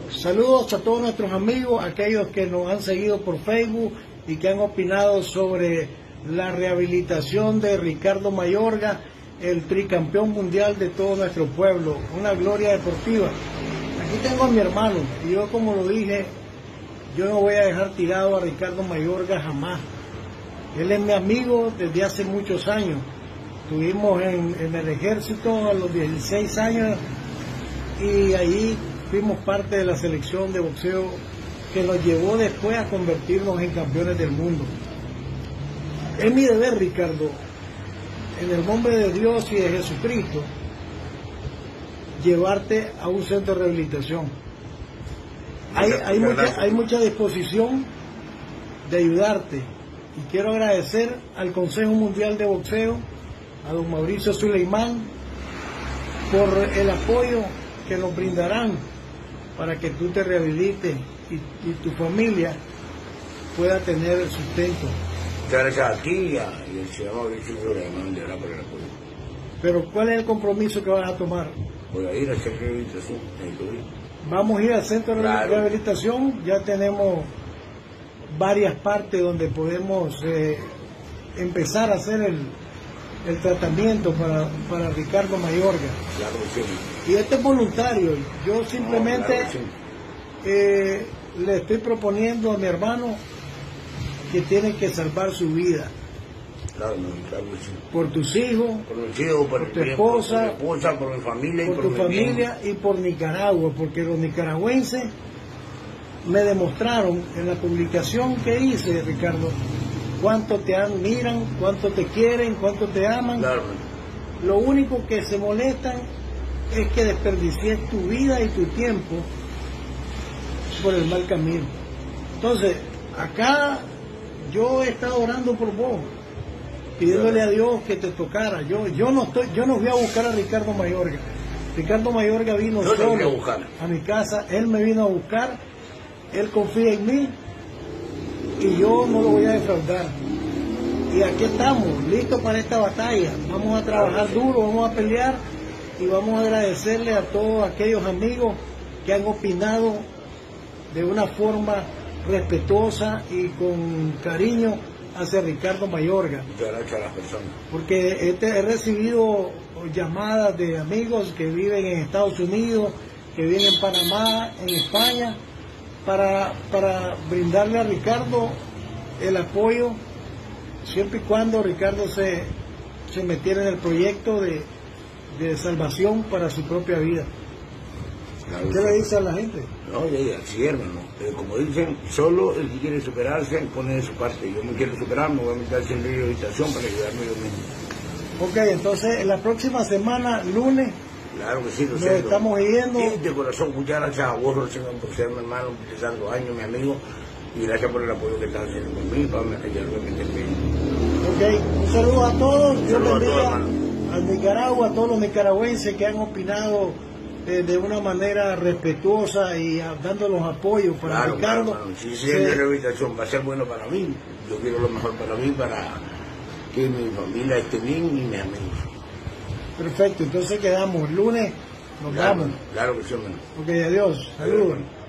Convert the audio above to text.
Saludos a todos nuestros amigos, aquellos que nos han seguido por Facebook y que han opinado sobre la rehabilitación de Ricardo Mayorga, el tricampeón mundial de todo nuestro pueblo, una gloria deportiva. Aquí tengo a mi hermano y yo, como lo dije, yo no voy a dejar tirado a Ricardo Mayorga jamás. Él es mi amigo desde hace muchos años. Estuvimos en el ejército a los 16 años y ahí fuimos parte de la selección de boxeo que nos llevó después a convertirnos en campeones del mundo. Es mi deber, Ricardo, en el nombre de Dios y de Jesucristo, llevarte a un centro de rehabilitación. Hay mucha disposición de ayudarte y quiero agradecer al Consejo Mundial de Boxeo, a don Mauricio Suleimán, por el apoyo que nos brindarán para que tú te rehabilites y tu familia pueda tener el sustento. Muchas gracias a ti y al señor Mauricio Suleimán de verdad por el apoyo. Pero ¿cuál es el compromiso que vas a tomar? Voy a ir a hacer rehabilitación. Vamos a ir al centro de rehabilitación, ya tenemos varias partes donde podemos empezar a hacer el tratamiento para Ricardo Mayorga. Claro que sí. Y esto es voluntario, yo simplemente le estoy proponiendo a mi hermano que tiene que salvar su vida. Claro que sí. Por tus hijos, por tu esposa, por mi familia por tu familia y por Nicaragua, porque los nicaragüenses me demostraron en la publicación que hice, Ricardo, cuánto te admiran, cuánto te quieren, cuánto te aman. Claro. Lo único que se molestan es que desperdicies tu vida y tu tiempo por el mal camino. Entonces, acá yo he estado orando por vos, pidiéndole a Dios que te tocara. Yo no fui a buscar a Ricardo Mayorga. Ricardo Mayorga vino solo a mi casa, él me vino a buscar, él confía en mí y yo no lo voy a defraudar. Y aquí estamos, listos para esta batalla. Vamos a trabajar duro, vamos a pelear y vamos a agradecerle a todos aquellos amigos que han opinado de una forma respetuosa y con cariño hacia Ricardo Mayorga. Muchas gracias a las personas. Porque he recibido llamadas de amigos que viven en Estados Unidos, que viven en Panamá, en España, para brindarle a Ricardo el apoyo, siempre y cuando Ricardo se metiera en el proyecto de salvación para su propia vida. Claro, ¿qué le dice a la gente? No, así, hermano. Como dicen, solo el que quiere superarse pone de su parte. Yo me quiero superar, me voy a meter en rehabilitación para ayudarme yo mismo. Ok, entonces la próxima semana, lunes, claro que sí, nos estamos yendo. Y de corazón, muchas gracias a vos, Señor, por ser mi hermano, empezando años, mi amigo, y gracias por el apoyo que estás haciendo conmigo para ayudarme a meterme bien. Ok, un saludo a todos, Dios bendiga a Nicaragua, a todos los nicaragüenses que han opinado de una manera respetuosa y dando los apoyos para Ricardo. Claro, si sigue rehabilitación va a ser bueno para mí. Yo quiero lo mejor para mí, para que mi familia esté bien y mis amigos. Perfecto, entonces quedamos. Lunes nos vamos. Claro que sí, hermano. Ok, adiós. Saludos.